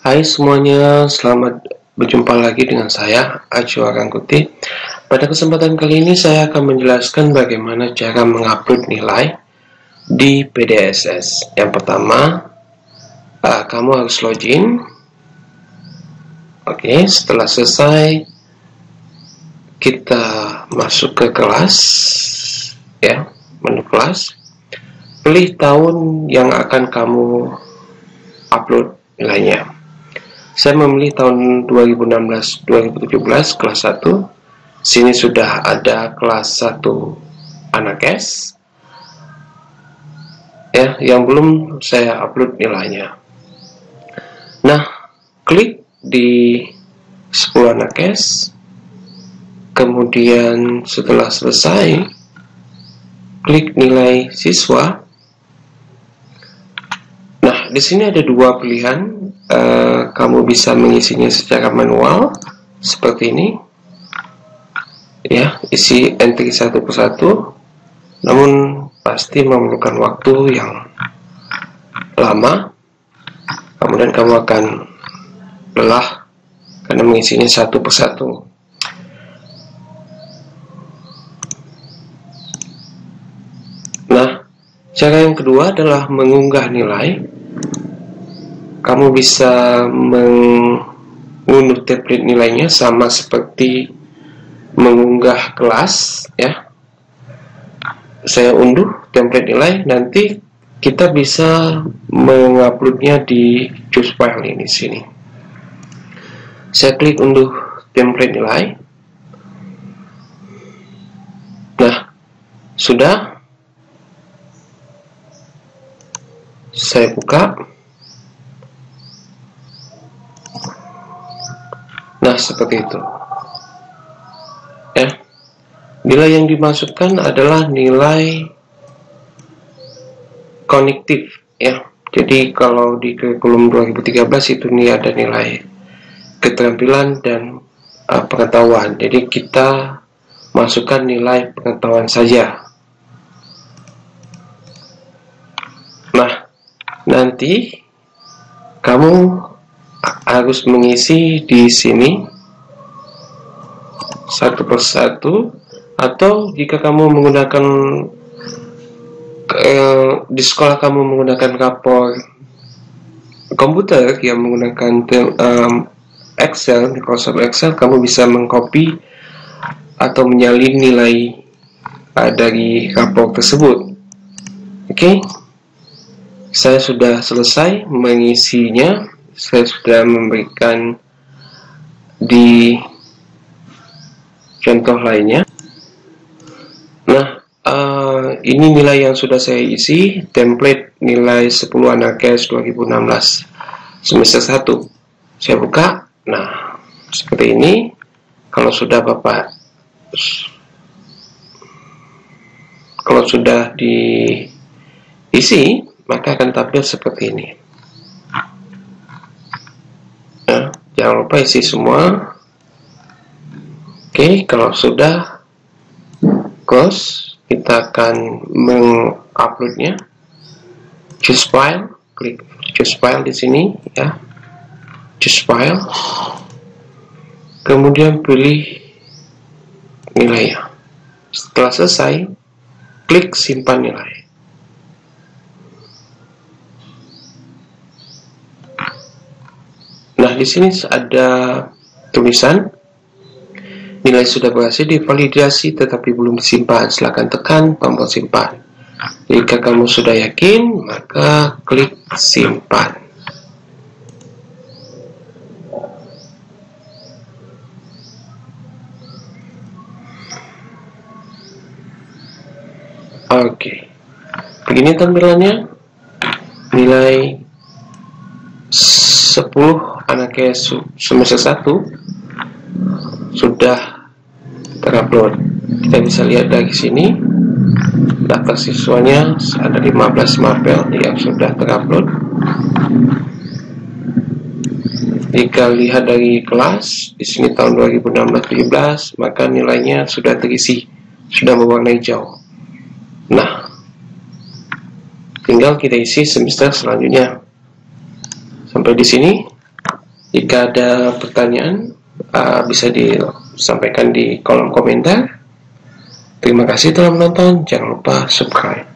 Hai semuanya, selamat berjumpa lagi dengan saya, Ajo Rangkuti. Pada kesempatan kali ini saya akan menjelaskan bagaimana cara mengupload nilai di PDSS. Yang pertama, kamu harus login. Oke, setelah selesai, kita masuk ke kelas, ya, menu kelas. Pilih tahun yang akan kamu upload nilainya. Saya memilih tahun 2016-2017 kelas 1. Sini sudah ada kelas 1 anak S. Ya, yang belum saya upload nilainya. Nah, klik di 10 anak S. Kemudian setelah selesai, klik nilai siswa. Nah, di sini ada dua pilihan. Kamu bisa mengisinya secara manual seperti ini, ya, isi entry satu persatu, namun pasti memerlukan waktu yang lama, kemudian kamu akan lelah karena mengisinya satu persatu. Nah, cara yang kedua adalah mengunggah nilai. Kamu bisa mengunduh template nilainya sama seperti mengunggah kelas, ya. Saya unduh template nilai, nanti kita bisa menguploadnya di choose file ini sini. Saya klik unduh template nilai. Nah, sudah. Saya buka. Nah, seperti itu. Ya. Nilai yang dimasukkan adalah nilai kognitif, ya. Jadi kalau di kurikulum 2013 itu ada nilai keterampilan dan pengetahuan. Jadi kita masukkan nilai pengetahuan saja. Nah, nanti kamu harus mengisi di sini satu persatu, atau jika kamu menggunakan di sekolah kamu menggunakan rapor komputer yang menggunakan Excel, Microsoft Excel, kamu bisa mengcopy atau menyalin nilai dari rapor tersebut. Oke, saya sudah selesai mengisinya. Saya sudah memberikan di contoh lainnya. Nah, ini nilai yang sudah saya isi, template nilai 10 anak S 2016 semester 1. Saya buka. Nah, seperti ini. Kalau sudah diisi, maka akan tampil seperti ini. Nah, jangan lupa isi semua. Oke, kalau sudah close, kita akan menguploadnya. Choose file, klik choose file di sini, ya. Choose file. Kemudian pilih nilainya. Setelah selesai, klik simpan nilai. Nah, di sini ada tulisan nilai sudah berhasil divalidasi tetapi belum disimpan. Silakan tekan tombol simpan. Jika kamu sudah yakin, maka klik simpan. Oke. Begini tampilannya. Nilai 10 anak semester 1 sudah terupload. Kita bisa lihat dari sini daftar siswanya ada 15 mapel yang sudah terupload. Jika lihat dari kelas di sini tahun 2016-17, maka nilainya sudah terisi, sudah berwarna hijau. Nah, tinggal kita isi semester selanjutnya. Sampai di sini Jika ada pertanyaan, bisa disampaikan di kolom komentar. Terima kasih telah menonton, jangan lupa subscribe.